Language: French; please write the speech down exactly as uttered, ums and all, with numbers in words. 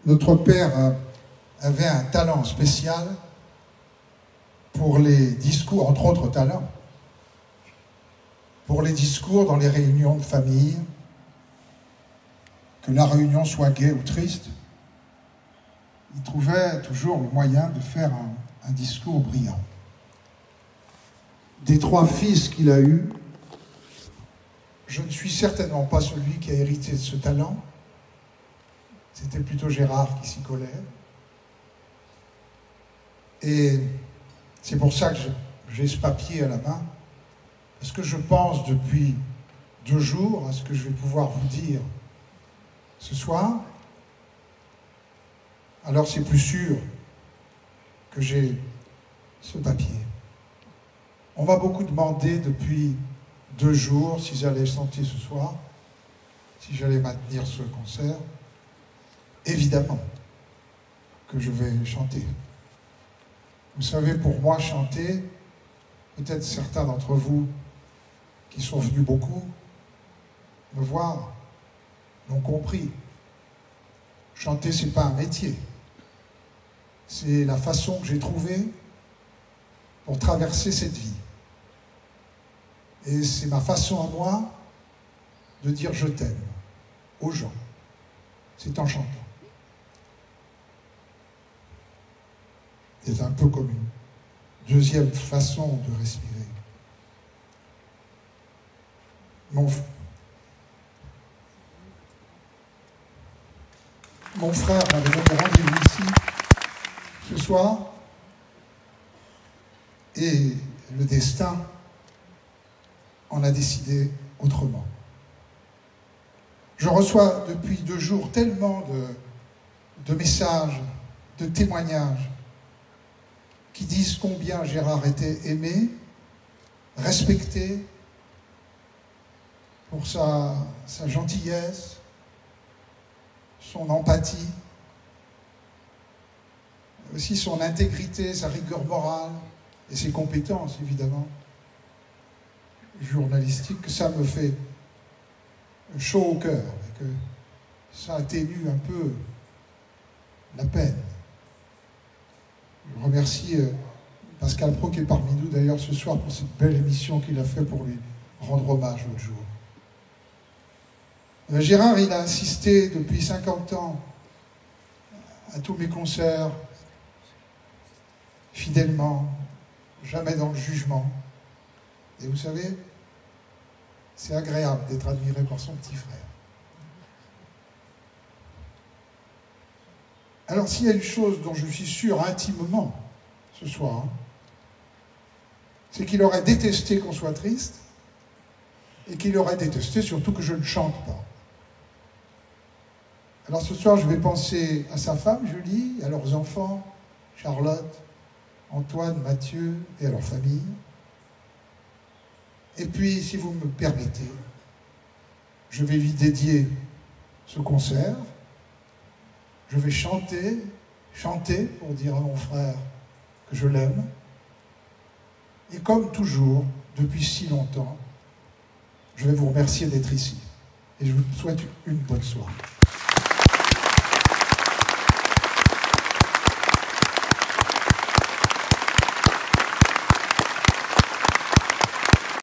Notre père avait un talent spécial pour les discours, entre autres talents, pour les discours dans les réunions de famille, que la réunion soit gaie ou triste. Il trouvait toujours le moyen de faire un, un discours brillant. Des trois fils qu'il a eus, je ne suis certainement pas celui qui a hérité de ce talent. C'était plutôt Gérard qui s'y collait. Et c'est pour ça que j'ai ce papier à la main, parce que je pense depuis deux jours à ce que je vais pouvoir vous dire ce soir. Alors c'est plus sûr que j'ai ce papier. On m'a beaucoup demandé depuis deux jours si j'allais chanter ce soir, si j'allais maintenir ce concert. Évidemment que je vais chanter. Vous savez, pour moi, chanter, peut-être certains d'entre vous qui sont venus beaucoup me voir l'ont compris. Chanter, ce n'est pas un métier. C'est la façon que j'ai trouvée pour traverser cette vie. Et c'est ma façon à moi de dire je t'aime aux gens. C'est en chantant. C'est un peu comme une deuxième façon de respirer. Mon, mon frère m'avait donné rendez-vous ici ce soir et le destin en a décidé autrement. Je reçois depuis deux jours tellement de, de messages, de témoignages qui disent combien Gérard était aimé, respecté pour sa, sa gentillesse, son empathie, aussi son intégrité, sa rigueur morale et ses compétences, évidemment, journalistiques, que ça me fait chaud au cœur et que ça atténue un peu la peine. Je remercie Pascal Pro qui est parmi nous d'ailleurs ce soir pour cette belle émission qu'il a fait pour lui rendre hommage l'autre jour. Gérard, il a assisté depuis cinquante ans à tous mes concerts, fidèlement, jamais dans le jugement. Et vous savez, c'est agréable d'être admiré par son petit frère. Alors, s'il y a une chose dont je suis sûr intimement ce soir, c'est qu'il aurait détesté qu'on soit triste et qu'il aurait détesté surtout que je ne chante pas. Alors ce soir, je vais penser à sa femme, Julie, à leurs enfants, Charlotte, Antoine, Mathieu et à leur famille. Et puis, si vous me permettez, je vais lui dédier ce concert. Je vais chanter, chanter pour dire à mon frère que je l'aime. Et comme toujours, depuis si longtemps, je vais vous remercier d'être ici. Et je vous souhaite une bonne soirée.